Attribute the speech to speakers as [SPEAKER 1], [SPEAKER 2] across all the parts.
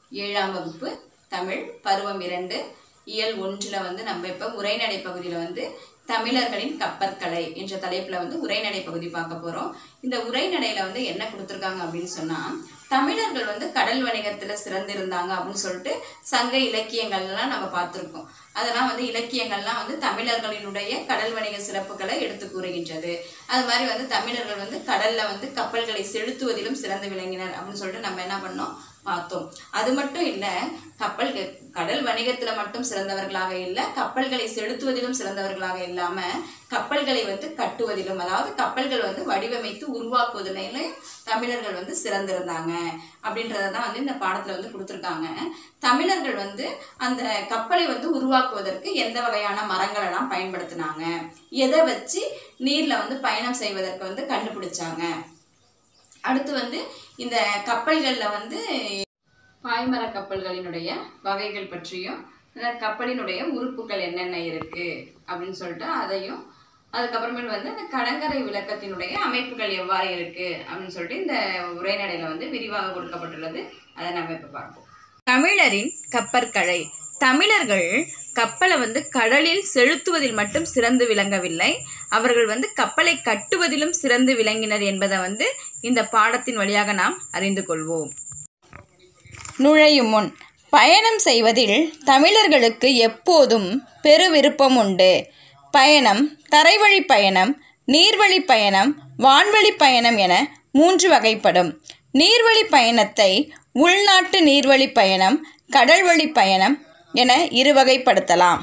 [SPEAKER 1] ஏழாம் வகுப்பு தமிழ் பருவம் 2 இயல் 1ல வந்து நம்ம இப்ப உரைநடை பகுதியில வந்து தமிழர்களின் கப்பற்கலை என்ற தலைப்புல வந்து உரைநடை பகுதி பார்க்க போறோம். இந்த உரைநடையில வந்து என்ன கொடுத்திருக்காங்க அப்படின்னு சொன்னா, தமிழர்கள் வந்து கடல் வணிகத்துல சிறந்திருந்தாங்க அப்படின்னு சொல்லிட்டு சங்க இலக்கியங்கள்லாம் நம்ம பார்த்திருக்கோம். அதெல்லாம் வந்து இலக்கியங்கள்லாம் வந்து தமிழர்களினுடைய கடல் வணிக சிறப்புகளை எடுத்து கூறுகின்றது. அது மாதிரி வந்து தமிழர்கள் வந்து கடல்ல வந்து கப்பல்களை செலுத்துவதிலும் சிறந்து விளங்கினர் அப்படின்னு சொல்லிட்டு நம்ம என்ன பண்ணோம் பார்த்தோம். அது மட்டும் இல்ல, கடல் வணிகத்துல மட்டும் சிறந்தவர்களாக இல்ல, கப்பல்களை செலுத்துவதிலும் சிறந்தவர்களாக இல்லாம கப்பல்களை வந்து கட்டுவதிலும், அதாவது கப்பல்கள் வந்து வடிவமைத்து உருவாக்குவதிலும் தமிழர்கள் வந்து சிறந்திருந்தாங்க அப்படின்றதான் வந்து இந்த பாடத்துல வந்து கொடுத்திருக்காங்க. தமிழர்கள் வந்து அந்த கப்பலை வந்து உருவாக்குவதற்கு எந்த வகையான மரங்கள் எல்லாம் பயன்படுத்தினாங்க, எதை வச்சு நீர்ல வந்து பயணம் செய்வதற்கு வந்து கண்டுபிடிச்சாங்க. அடுத்து வந்து இந்த கப்பல்கள்ல வந்து பாய்மர கப்பல்களினுடைய வகைகள் பற்றியும், கப்பலினுடைய உறுப்புகள் என்னென்ன இருக்கு அப்படின்னு சொல்லிட்டு அதையும், அதுக்கப்புறமேல் வந்து இந்த கடற்கரை விளக்கத்தினுடைய அமைப்புகள் எவ்வாறு இருக்கு அப்படின்னு சொல்லிட்டு இந்த உரைநடையில வந்து விரிவாக கொடுக்கப்பட்டுள்ளது. அதை நம்ம இப்ப பார்ப்போம். தமிழரின் கப்பற்கலை. தமிழர்கள் கப்பலை வந்து கடலில் செலுத்துவதில் மட்டும் சிறந்து விளங்கவில்லை, அவர்கள் வந்து கப்பலை கட்டுவதிலும் சிறந்து விளங்கினர் என்பதை வந்து இந்த பாடத்தின் வழியாக நாம் அறிந்து கொள்வோம். நுழையும் முன் பயணம் செய்வதில் தமிழர்களுக்கு எப்போதும் பெருவிருப்பம் உண்டு. பயணம் தரைவழி பயணம், நீர்வழி பயணம், வான்வழி பயணம் என 3 வகைப்படும். நீர்வழி பயணத்தை உள்நாட்டு நீர்வழி பயணம், கடல்வழி பயணம் என 2 வகைப்படுத்தலாம்.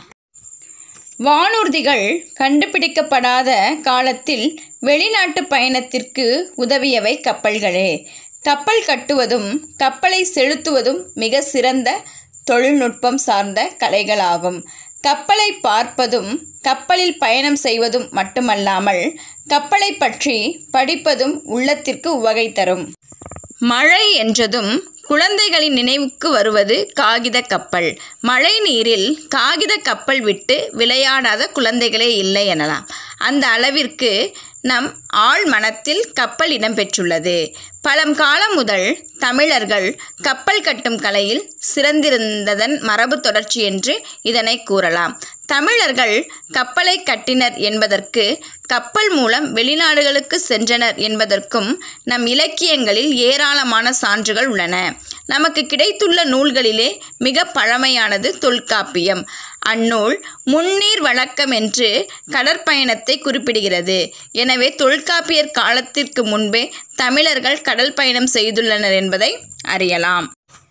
[SPEAKER 1] வானூர்திகள் கண்டுபிடிக்கப்படாத காலத்தில் வெளிநாட்டு பயணத்திற்கு உதவியவை கப்பல்களே. கப்பல் கட்டுவதும் கப்பலை செலுத்துவதும் மிக சிறந்த தொழில்நுட்பம் சார்ந்த கலைகளாகும். கப்பலை பார்ப்பதும் கப்பலில் பயணம் செய்வதும் மட்டுமல்லாமல் கப்பலை பற்றி படிப்பதும் உள்ளத்திற்கு உவகை தரும். மழை என்றதும் குழந்தைகளின் நினைவுக்கு வருவது காகித கப்பல். மழை நீரில் காகித கப்பல் விட்டு விளையாடாத குழந்தைகளே இல்லை எனலாம். அந்த அளவிற்கு நம் ஆழ் மனத்தில் கப்பல் இடம்பெற்றுள்ளது. பழங்காலம் முதல் தமிழர்கள் கப்பல் கட்டும் கலையில் சிறந்திருந்ததன் மரபு தொடர்ச்சி என்று இதனை கூறலாம். தமிழர்கள் கப்பலை கட்டினர் என்பதற்கு, கப்பல் மூலம் வெளிநாடுகளுக்கு சென்றனர் என்பதற்கும் நம் இலக்கியங்களில் ஏராளமான சான்றுகள் உள்ளன. நமக்கு கிடைத்துள்ள நூல்களிலே மிக பழமையானது தொல்காப்பியம். அந்நூல் முன்னீர் வழக்கம் என்று கடற்பயணத்தை குறிப்பிடுகிறது. எனவே தொல்காப்பியர் காலத்திற்கு முன்பே தமிழர்கள் கடல் பயணம் செய்துள்ளனர் என்பதை அறியலாம்.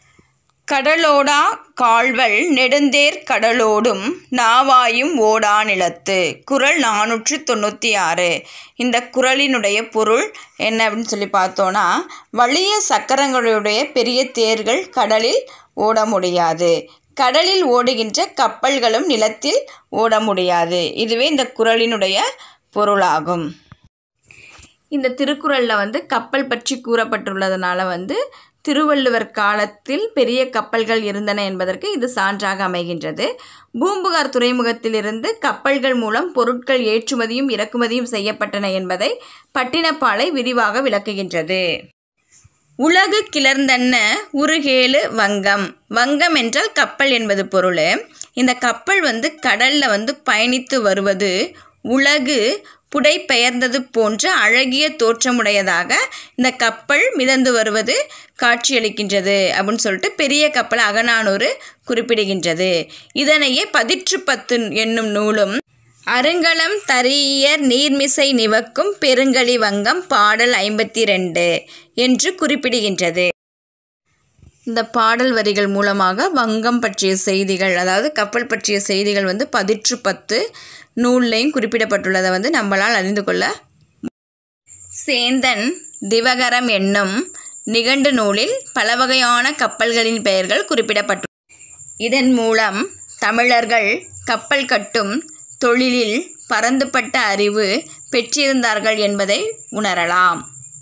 [SPEAKER 1] கடலோடா கால்வல் நெடுந்தேர் கடலோடும் நாவாயும் ஓடா நிலத்து. குறள் 496. இந்த குறளினுடைய பொருள் என்ன அப்படின்னு சொல்லி பார்த்தோன்னா, வலிய சக்கரங்களுடைய பெரிய தேர்கள் கடலில் ஓட முடியாது, கடலில் ஓடுகின்ற கப்பல்களும் நிலத்தில் ஓட முடியாது. இதுவே இந்த குறளினுடைய பொருளாகும். இந்த திருக்குறளில் வந்து கப்பல் பற்றி கூறப்பட்டுள்ளதுனால வந்து திருவள்ளுவர் காலத்தில் பெரிய கப்பல்கள் இருந்தன என்பதற்கு இது சான்றாக அமைகின்றது. பூம்புகார் துறைமுகத்திலிருந்து கப்பல்கள் மூலம் பொருட்கள் ஏற்றுமதியும் இறக்குமதியும் செய்யப்பட்டன என்பதை பட்டினப்பாலை விரிவாக விளக்குகின்றது. உலகு கிளர்ந்தன்ன உருகேழு வங்கம். வங்கம் என்றால் கப்பல் என்பது பொருள். இந்த கப்பல் வந்து கடல்ல வந்து பயணித்து வருவது உலகு புடை பெயர்ந்தது போன்ற அழகிய தோற்றமுடையதாக இந்த கப்பல் மிதந்து வருவது காட்சியளிக்கின்றது அப்படின்னு சொல்லிட்டு பெரிய கப்பல் அகநானூறு குறிப்பிடுகின்றது. இதனையே 10 என்னும் நூலும் அருங்கலம் தரியர் நீர்மிசை நிவக்கும் பெருங்கலி வங்கம் பாடல் 52 என்று குறிப்பிடுகின்றது. இந்த பாடல் வரிகள் மூலமாக வங்கம் பற்றிய செய்திகள், அதாவது கப்பல் பற்றிய செய்திகள் வந்து 10 நூல்லையும் குறிப்பிடப்பட்டுள்ளதை வந்து நம்மளால் அறிந்து கொள்ள. சேந்தன் திவகரம் என்னும் நிகண்டு நூலில் பல வகையான கப்பல்களின் பெயர்கள் குறிப்பிடப்பட்டு, இதன் மூலம் தமிழர்கள் கப்பல் கட்டும் தொழிலில் பரந்துபட்ட அறிவு பெற்றிருந்தார்கள் என்பதை உணரலாம்.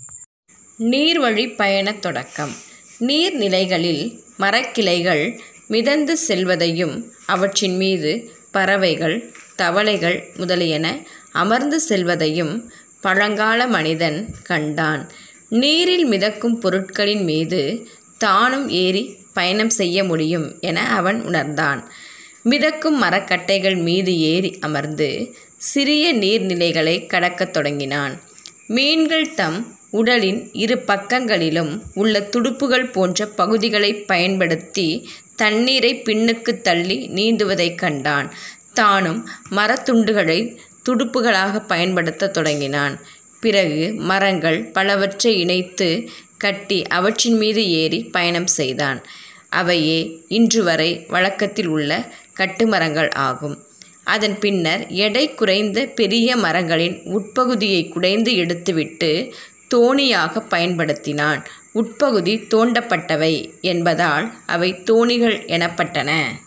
[SPEAKER 1] நீர்வழி பயண தொடக்கம். நீர்நிலைகளில் மரக்கிளைகள் மிதந்து செல்வதையும் அவற்றின் மீது பறவைகள் தவளைகள் முதலியன அமர்ந்து செல்வதையும் பழங்கால மனிதன் கண்டான். நீரில் மிதக்கும் பொருட்களின் மீது தானும் ஏறி பயணம் செய்ய முடியும் என அவன் உணர்ந்தான். மிதக்கும் மரக்கட்டைகள் மீது ஏறி அமர்ந்து சிறிய நீர்நிலைகளை கடக்கத் தொடங்கினான். மீன்கள் தம் உடலின் இரு பக்கங்களிலும் உள்ள துடுப்புகள் போன்ற பகுதிகளை பயன்படுத்தி தண்ணீரை பின்னுக்கு தள்ளி நீந்துவதைக் கண்டான். தானும் மரத்துண்டுகளை துடுப்புகளாக பயன்படுத்த தொடங்கினான். பிறகு மரங்கள் பலவற்றை இணைத்து கட்டி அவற்றின் மீது ஏறி பயணம் செய்தான். அவையே இன்று வரை வழக்கத்தில் உள்ள கட்டுமரங்கள் ஆகும். அதன் பின்னர் எடை குறைந்த பெரிய மரங்களின் உட்பகுதியை குடைந்து எடுத்துவிட்டு தோணியாக பயன்படுத்தினான். உட்பகுதி தோண்டப்பட்டவை என்பதால் அவை தோணிகள் எனப்பட்டன.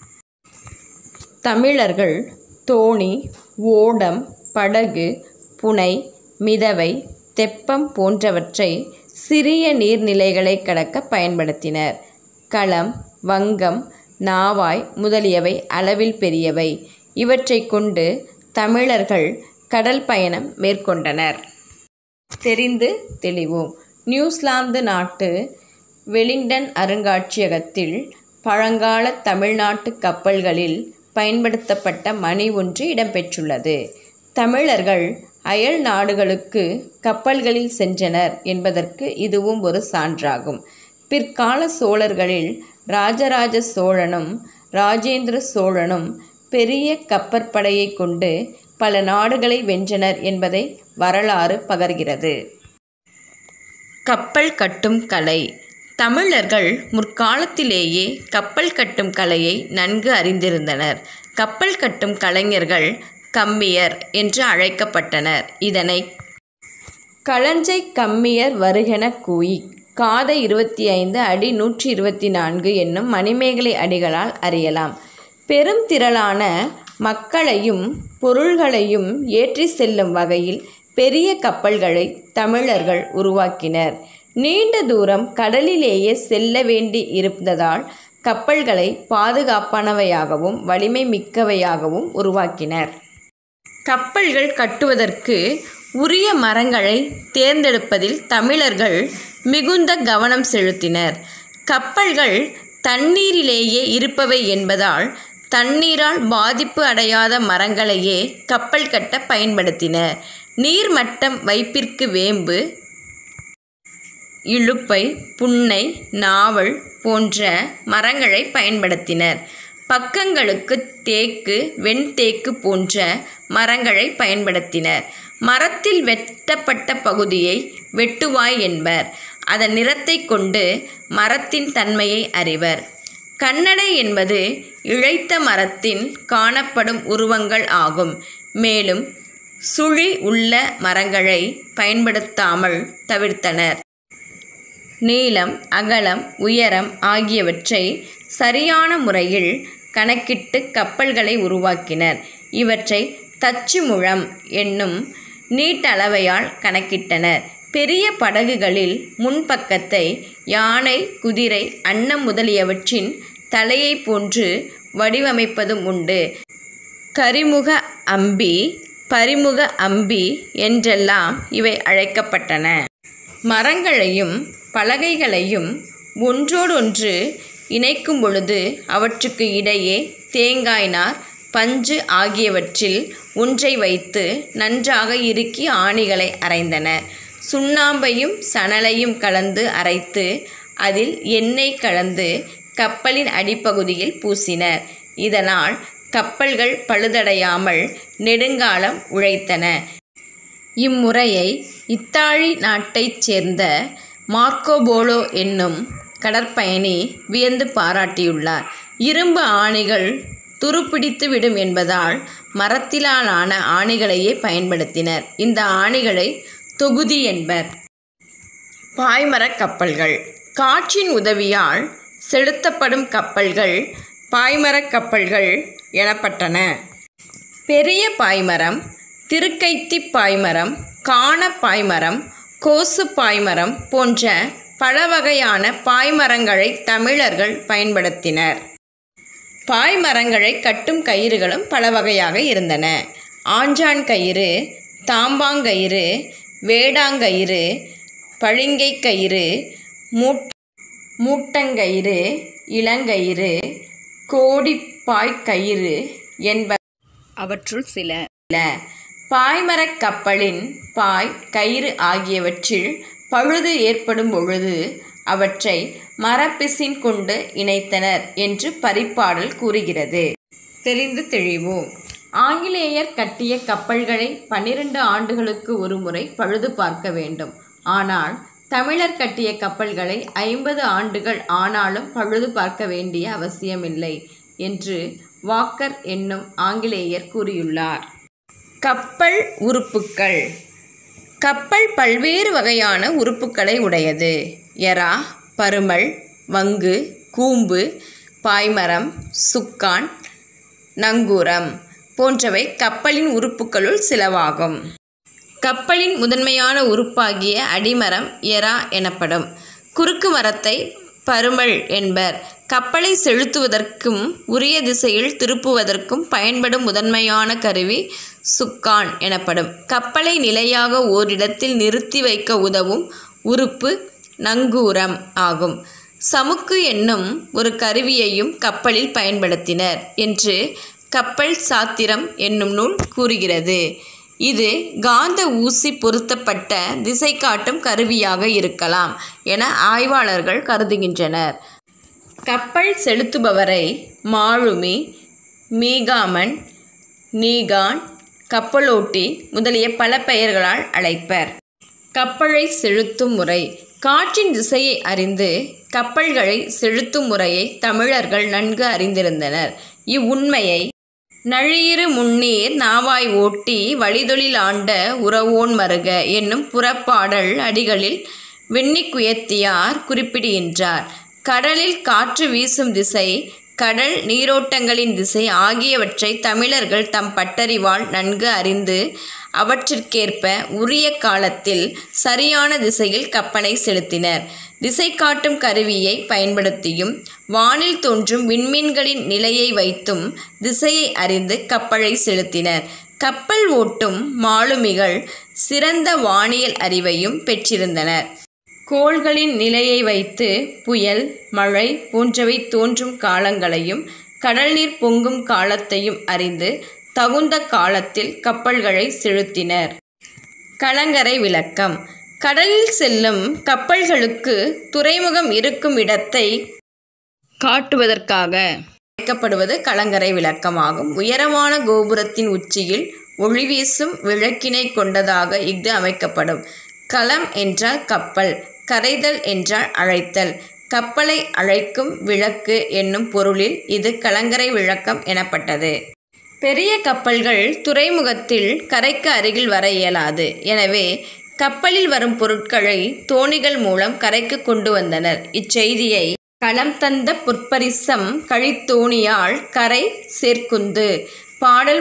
[SPEAKER 1] தமிழர்கள் தோணி, ஓடம், படகு, புனை, மிதவை, தெப்பம் போன்றவற்றை சிறிய நீர்நிலைகளை கடக்க பயன்படுத்தினர். களம், வங்கம், நாவாய் முதலியவை அளவில் பெரியவை. இவற்றை கொண்டு தமிழர்கள் கடல் பயணம் மேற்கொண்டனர். தெரிந்து தெளிவோம். நியூசிலாந்து நாட்டு வெலிங்டன் அருங்காட்சியகத்தில் பழங்கால தமிழ்நாட்டு கப்பல்களில் பயன்படுத்தப்பட்ட மணி ஒன்று இடம்பெற்றுள்ளது. தமிழர்கள் அயல் நாடுகளுக்கு கப்பல்களில் சென்றனர் என்பதற்கு இதுவும் ஒரு சான்றாகும். பிற்கால சோழர்களில் ராஜராஜ சோழனும் ராஜேந்திர சோழனும் பெரிய கப்பற்படையை கொண்டு பல நாடுகளை வென்றனர் என்பதை வரலாறு பகர்கிறது. கப்பல் கட்டும் கலை. தமிழர்கள் முற்காலத்திலேயே கப்பல் கட்டும் கலையை நன்கு அறிந்திருந்தனர். கப்பல் கட்டும் கலைஞர்கள் கம்மியர் என்று அழைக்கப்பட்டனர். இதனை களஞ்சை கம்மியர் வருகென கூய் காதை 25 அடி 124 என்னும் மணிமேகலை அடிகளால் அறியலாம். பெரும் திரளான மக்களையும் பொருள்களையும் ஏற்றி செல்லும் வகையில் பெரிய கப்பல்களை தமிழர்கள் உருவாக்கினர். நீண்ட தூரம் கடலிலேயே செல்ல வேண்டி இருந்ததால் கப்பல்களை பாதுகாப்பானவையாகவும் வலிமை மிக்கவையாகவும் உருவாக்கினர். கப்பல்கள் கட்டுவதற்கு உரிய மரங்களை தேர்ந்தெடுப்பதில் தமிழர்கள் மிகுந்த கவனம் செலுத்தினர். கப்பல்கள் தண்ணீரிலேயே இருப்பவை என்பதால் தண்ணீரால் பாதிப்பு அடையாத மரங்களையே கப்பல் கட்ட பயன்படுத்தினர். நீர்மட்டம் வைப்பிற்கு வேம்பு, இலுப்பை, புன்னை, நாவல் போன்ற மரங்களை பயன்படுத்தினர். பக்கங்களுக்கு தேக்கு, வெண்தேக்கு போன்ற மரங்களை பயன்படுத்தினர். மரத்தில் வெட்டப்பட்ட பகுதியை வெட்டுவாய் என்பர். அதன் நிறத்தை கொண்டு மரத்தின் தன்மையை அறிவர். கண்ணடை என்பது இழைத்த மரத்தின் காணப்படும் உருவங்கள் ஆகும். மேலும் சுழி உள்ள மரங்களை பயன்படுத்தாமல் தவிர்த்தனர். நீளம், அகலம், உயரம் ஆகியவற்றை சரியான முறையில் கணக்கிட்டு கப்பல்களை உருவாக்கினர். இவற்றை தச்சு முழம் என்னும் நீட்டளவையால் கணக்கிட்டனர். பெரிய படகுகளில் முன்பக்கத்தை யானை, குதிரை, அன்னம் முதலியவற்றின் தலையை போன்று வடிவமைப்பதும் உண்டு. கரிமுக அம்பி, பரிமுக அம்பி என்றெல்லாம் இவை அழைக்கப்பட்டன. மரங்களையும் பலகைகளையும் ஒன்றோடொன்று இணைக்கும் பொழுது அவற்றுக்கு இடையே தேங்காய் நார், பஞ்சு ஆகியவற்றில் ஒன்றை வைத்து நன்றாக இறுக்கி ஆணிகளை அரைந்தனர். சுண்ணாம்பையும் சணலையும் கலந்து அரைத்து அதில் எண்ணெய் கலந்து கப்பலின் அடிப்பகுதியில் பூசினர். இதனால் கப்பல்கள் பழுதடையாமல் நெடுங்காலம் உழைத்தன. இம்முறையை இத்தாலி நாட்டைச் சேர்ந்த மார்க்கோபோலோ என்னும் கடற்பயணி வியந்து பாராட்டியுள்ளார். இரும்பு ஆணிகள் துருப்பிடித்து விடும் என்பதால் மரத்திலான ஆணிகளையே பயன்படுத்தினர். இந்த ஆணிகளை தொகுதி என்பர். பாய்மரக் கப்பல்கள். காற்றின் உதவியால் செலுத்தப்படும் கப்பல்கள் பாய்மரக் கப்பல்கள் எனப்பட்டன. பெரிய பாய்மரம், திருக்கைத்தி பாய்மரம், காண பாய்மரம், கோசு பாய்மரம் போன்ற பல வகையான பாய்மரங்களை தமிழர்கள் பயன்படுத்தினர். பாய்மரங்களை கட்டும் கயிறுகளும் பல வகையாக இருந்தன. ஆஞ்சான் கயிறு, தாம்பாங்கயிறு, வேடாங்கயிறு, பழிங்கை கயிறு, மூட்டங்கயிறு, இளங்கயிறு, கோடிப்பாய்க்கயிறு என்பவை அவற்றுள் சில. பாய்மரக் கப்பலின் பாய், கயிறு ஆகியவற்றில் பழுது ஏற்படும் பொழுது அவற்றை மரப்பிசின் கொண்டு இணைத்தனர் என்று பரிபாடல் கூறுகிறது. தெரிந்து தெளிவோம். ஆங்கிலேயர் கட்டிய கப்பல்களை 12 ஆண்டுகளுக்கு ஒரு முறை பழுது பார்க்க வேண்டும். ஆனால் தமிழர் கட்டிய கப்பல்களை 50 ஆண்டுகள் ஆனாலும் பழுது பார்க்க வேண்டிய அவசியமில்லை என்று வாக்கர் என்னும் ஆங்கிலேயர் கூறியுள்ளார். கப்பல் உறுப்புக்கள். கப்பல் பல்வேறு வகையான உறுப்புக்களை உடையது. எறா, பருமல், வங்கு, கூம்பு, பாய்மரம், சுக்கான், நங்கூரம் போன்றவை கப்பலின் உறுப்புக்களுள் சிலவாகும். கப்பலின் முதன்மையான உறுப்பாகிய அடிமரம் எறா எனப்படும். குறுக்கு மரத்தை பருமல் என்பர். கப்பலை செலுத்துவதற்கும் உரிய திசையில் திருப்புவதற்கும் பயன்படும் முதன்மையான கருவி சுக்கான் எனப்படும். கப்பலை நிலையாக ஓரிடத்தில் நிறுத்தி வைக்க உதவும் உறுப்பு நங்கூரம் ஆகும். சமுக்கு என்னும் ஒரு கருவியையும் கப்பலில் பயன்படுத்தினர் என்று கப்பல் சாத்திரம் என்னும் நூல் கூறுகிறது. இது காந்த ஊசி பொருத்தப்பட்ட திசை காட்டும் கருவியாக இருக்கலாம் என ஆய்வாளர்கள் கருதுகின்றனர். கப்பல் செலுத்துபவரை மாலுமி, மீகாமன், நீகான், கப்பலோட்டி முதலிய பல பெயர்களால் அழைப்பர். கப்பலை செலுத்தும் முறை. காற்றின் திசையை அறிந்து கப்பல்களை செலுத்தும் முறையை தமிழர்கள் நன்கு அறிந்திருந்தனர். இவ்வுண்மையை நழியிரு முன்னீர் நாவாய் ஓட்டி வழிதொழில் ஆண்ட உறவோன் மருக என்னும் புறப்பாடல் அடிகளில் வெண்ணிக்குயத்தியார் குறிப்பிடுகின்றார். கடலில் காற்று வீசும் திசை, கடல் நீரோட்டங்களின் திசை ஆகியவற்றை தமிழர்கள் தம் பட்டறிவால் நன்கு அறிந்து அவற்றிற்கேற்ப உரிய காலத்தில் சரியான திசையில் கப்பலை செலுத்தினர். திசை காட்டும் கருவியை பயன்படுத்தியும் வானில் தோன்றும் விண்மீன்களின் நிலையை வைத்தும் திசையை அறிந்து கப்பலை செலுத்தினர். கப்பல் ஓட்டும் மாலுமிகள் சிறந்த வானியல் அறிவையும் பெற்றிருந்தனர். கோள்களின் நிலையை வைத்து புயல், மழை போன்றவை தோன்றும் காலங்களையும் கடல் நீர் பொங்கும் காலத்தையும் அறிந்து தகுந்த காலத்தில் கப்பல்களை செலுத்தினர். கலங்கரை விளக்கம். கடலில் செல்லும் கப்பல்களுக்கு துறைமுகம் இருக்கும் இடத்தை காட்டுவதற்காக வைக்கப்படுவது கலங்கரை விளக்கமாகும். உயரமான கோபுரத்தின் உச்சியில் ஒளி வீசும் விளக்கினை கொண்டதாக இஃது அமைக்கப்படும். களம் என்றால் கப்பல், கரைதல் என்றால் அழைத்தல். கப்பலை அழைக்கும் விளக்கு என்னும் பொருளில் இது கலங்கரை விளக்கம் எனப்பட்டது. பெரிய கப்பல்கள் துறைமுகத்தில் கரைக்கு அருகில் வர இயலாது. எனவே கப்பலில் வரும் பொருட்களை தோணிகள் மூலம் கரைக்கு கொண்டு வந்தனர். இச்செய்தியை களம் தந்த பொற்பரிசம் கழித்தோணியால் கரை சேர்க்குந்து பாடல்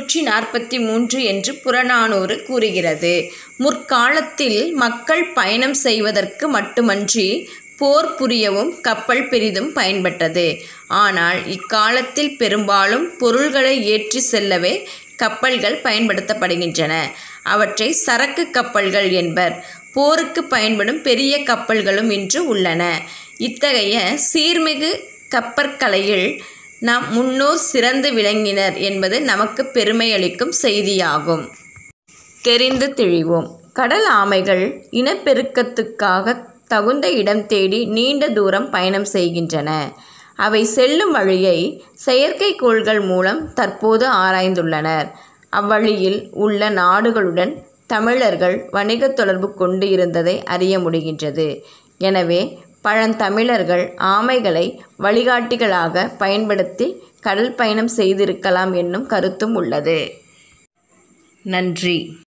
[SPEAKER 1] 343 என்று புறநானூறு கூறுகிறது. முற்காலத்தில் மக்கள் பயணம் செய்வதற்கு மட்டுமன்றி போர் புரியவும் கப்பல் பெரிதும் பயன்பட்டது. ஆனால் இக்காலத்தில் பெரும்பாலும் பொருள்களை ஏற்றி செல்லவே கப்பல்கள் பயன்படுத்தப்படுகின்றன. அவற்றை சரக்கு கப்பல்கள் என்பர். போருக்கு பயன்படும் பெரிய கப்பல்களும் இன்று உள்ளன. இத்தகைய சீர்மிகு கப்பற்கலையில் நம் முன்னோர் சிறந்து விளங்கினர் என்பது நமக்கு பெருமை அளிக்கும் செய்தியாகும். தெரிந்து தெளிவோம். கடல் ஆமைகள் இனப்பெருக்கத்துக்காக தகுந்த இடம் தேடி நீண்ட தூரம் பயணம் செய்கின்றன. அவை செல்லும் வழியை செயற்கைக்கோள்கள் மூலம் தற்போது ஆராய்ந்துள்ளனர். அவ்வழியில் உள்ள நாடுகளுடன் தமிழர்கள் வணிக தொடர்பு கொண்டு இருந்ததை அறிய முடிகின்றது. எனவே பழந்தமிழர்கள் ஆமைகளை வழிகாட்டிகளாக பயன்படுத்தி கடல் பயணம் செய்திருக்கலாம் என்னும் கருத்தும் உள்ளது. நன்றி.